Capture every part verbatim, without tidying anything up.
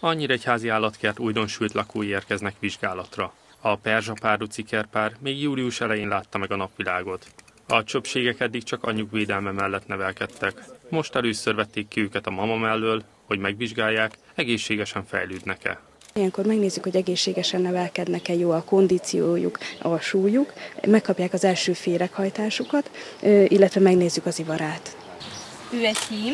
A Nyíregyházi Állatkert újdonsült lakói érkeznek vizsgálatra. A perzsapárdu cikerpár még július elején látta meg a napvilágot. A csöpségek eddig csak anyjuk védelme mellett nevelkedtek. Most először vették ki őket a mama mellől, hogy megvizsgálják, egészségesen fejlődnek-e. Ilyenkor megnézzük, hogy egészségesen nevelkednek-e, jó a kondíciójuk, a súlyuk, megkapják az első féreghajtásukat, illetve megnézzük az ivarát. Ő egy hím.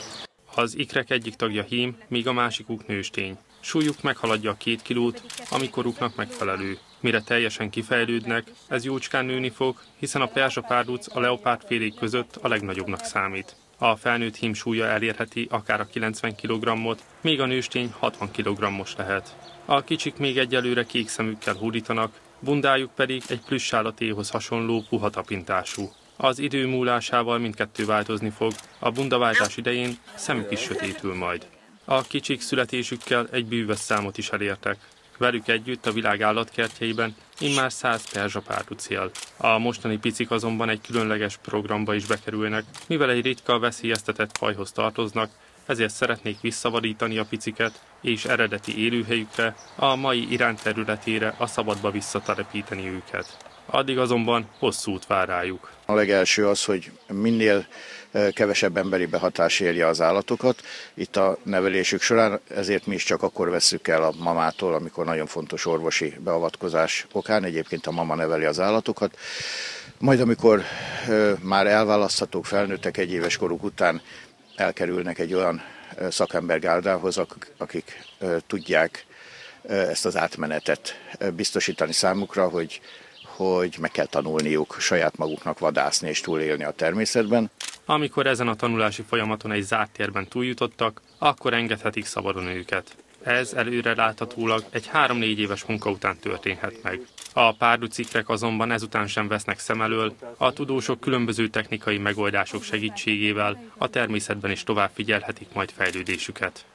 Az ikrek egyik tagja hím, míg a másikuk nőstény. Súlyuk meghaladja a két kilót, amikoruknak megfelelő. Mire teljesen kifejlődnek, ez jócskán nőni fog, hiszen a perzsapárduc a leopárdfélék között a legnagyobbnak számít. A felnőtt hím súlya elérheti akár a kilencven kilogrammot, míg a nőstény hatvan kilogrammos lehet. A kicsik még egyelőre kék szemükkel hódítanak, bundájuk pedig egy plüssállatéhoz hasonló puha tapintású. Az idő múlásával mindkettő változni fog, a bundaváltás idején szemük is sötétül majd. A kicsik születésükkel egy bűvös számot is elértek. Velük együtt a világ állatkertjeiben immár száz perzsapárduc él. A mostani picik azonban egy különleges programba is bekerülnek, mivel egy ritka, veszélyeztetett fajhoz tartoznak, ezért szeretnék visszavadítani a piciket, és eredeti élőhelyükre, a mai Irán területére, a szabadba visszatelepíteni őket. Addig azonban hosszú út vár rájuk. A legelső az, hogy minél kevesebb emberi behatás érje az állatokat itt a nevelésük során, ezért mi is csak akkor vesszük el a mamától, amikor nagyon fontos orvosi beavatkozás okán, egyébként a mama neveli az állatokat. Majd amikor már elválaszthatók, felnőttek egy éves koruk után, elkerülnek egy olyan szakembergárdához, akik tudják ezt az átmenetet biztosítani számukra, hogy hogy meg kell tanulniuk saját maguknak vadászni és túlélni a természetben. Amikor ezen a tanulási folyamaton egy zárt térben túljutottak, akkor engedhetik szabadon őket. Ez előre láthatólag egy három-négy éves munka után történhet meg. A párducikrek azonban ezután sem vesznek szem elől, a tudósok különböző technikai megoldások segítségével a természetben is tovább figyelhetik majd fejlődésüket.